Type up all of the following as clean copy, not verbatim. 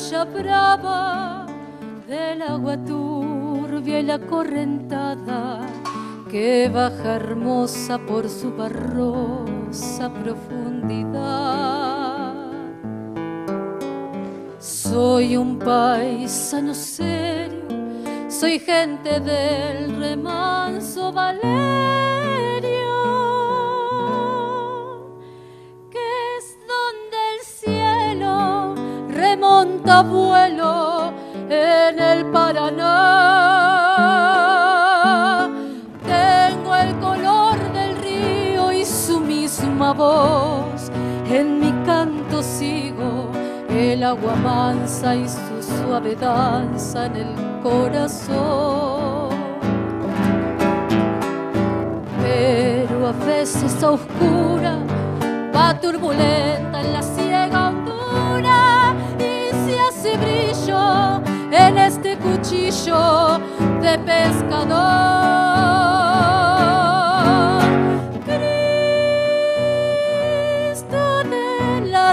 orilla brava del agua turbia y la correntada que baja hermosa por su barrosa profundidad. Soy un paisano serio, soy gente del remanso Valerio, que es donde el cielo remonta vuelo en el Paraná. Tengo el color del río y su misma voz, en mi canto sigo el agua mansa y su suave danza en el corazón. Pero a veces a oscura va turbulenta en la ciega hondura y se hace brillo en este cuchillo de pescador. Cristo de la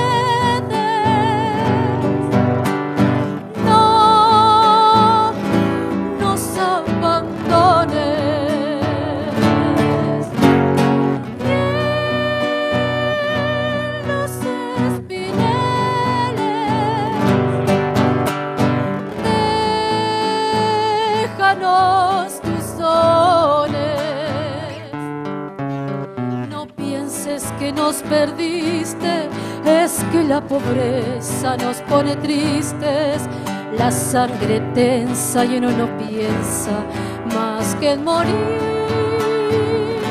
que nos perdiste, es que la pobreza nos pone tristes, la sangre tensa y uno no piensa más que en morir.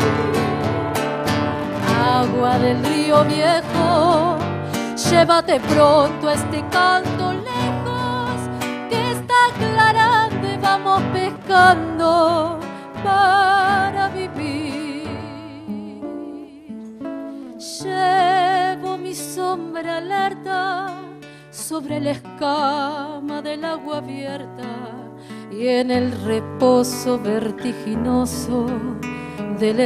Agua del río viejo, llévate pronto a este canto lejos, que está aclarando y vamos pescando para vivir. Llevo mi sombra alerta sobre la escama del agua abierta y en el reposo vertiginoso del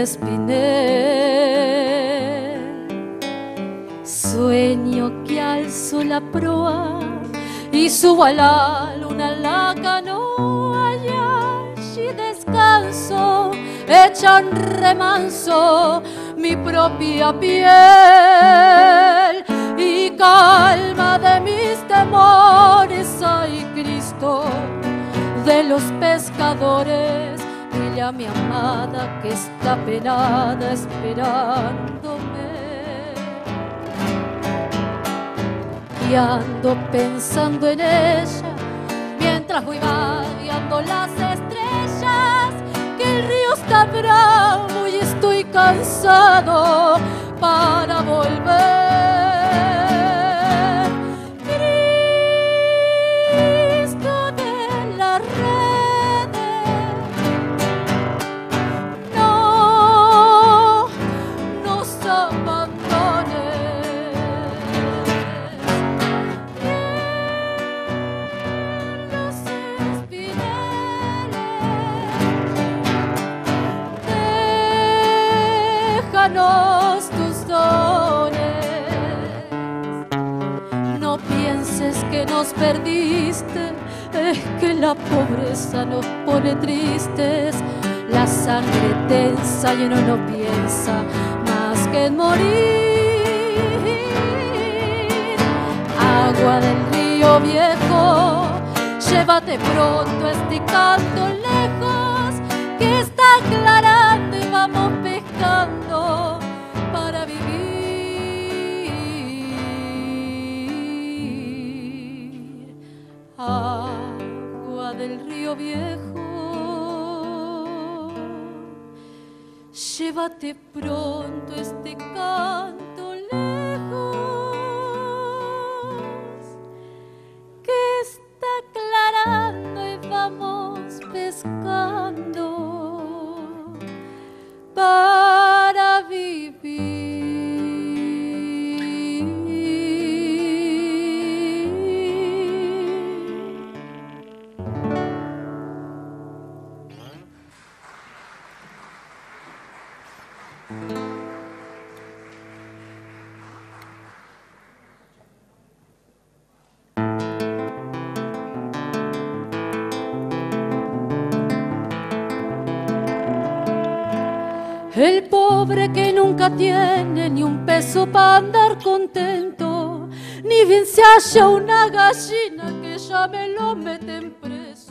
espinel. Sueño que alzo la proa y subo a la luna la canoa y allí descanso, hecha en remanso mi propia piel y calma de mis temores. Ay, Cristo de los pescadores, dile a mi amada que está penada esperándome. Y ando pensando en ella mientras voy vagueando las estrellas, que el río está bravo y estoy cansado para volver. Cristo de la redes, no nos abandones. En los espineles, déjanos tus dones. No pienses que nos perdiste, es que la pobreza nos pone tristes, la sangre tensa y uno no piensa más que en morir. Agua del río viejo, llévate pronto este canto lejos, que está aclarando y vamos pescando para vivir. Agua del río viejo, llévate pronto este canto lejos, que está aclarando y vamos pescando para vivir. El pobre que nunca tiene ni un peso para andar contento, ni bien se halla una gallina que ya me lo meten preso.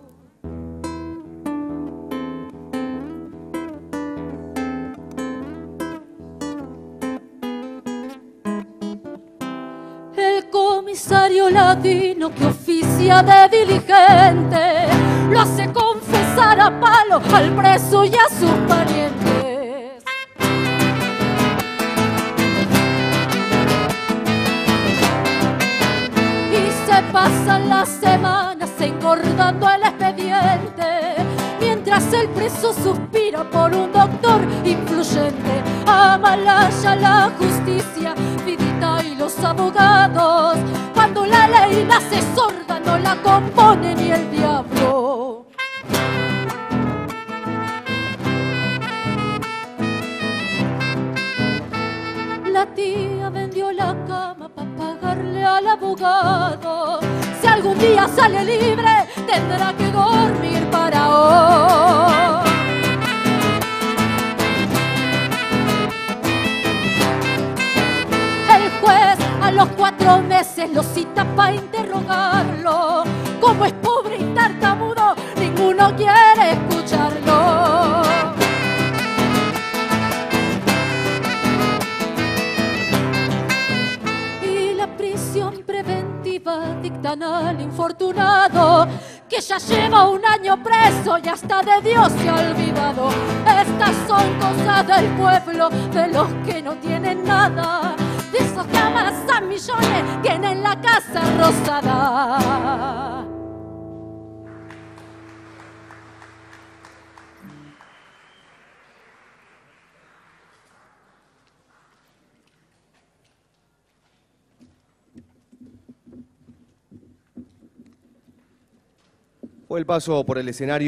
El comisario ladino que oficia de diligente lo hace confesar a palo al preso y a sus parientes. Y se pasan las semanas engordando el expediente, mientras el preso suspira por un doctor influyente. Amalaya la justicia, Vidita y los abogados, cuando la ley nace sorda no la compone ni el diablo. La tía vendió la cama para pagarle al abogado. Si algún día sale libre, tendrá que dormir para hoy. El juez a los 4 meses lo cita para interrogarlo. Como es pobre y tartamudo, ninguno quiere escucharlo. Y la prisión preventiva dictan al infortunado, que ya lleva 1 año preso y hasta de Dios se ha olvidado. Estas son cosas del pueblo, de los que no tienen nada, de esos que amasan millones, tienen la casa rosada. Fue el paso por el escenario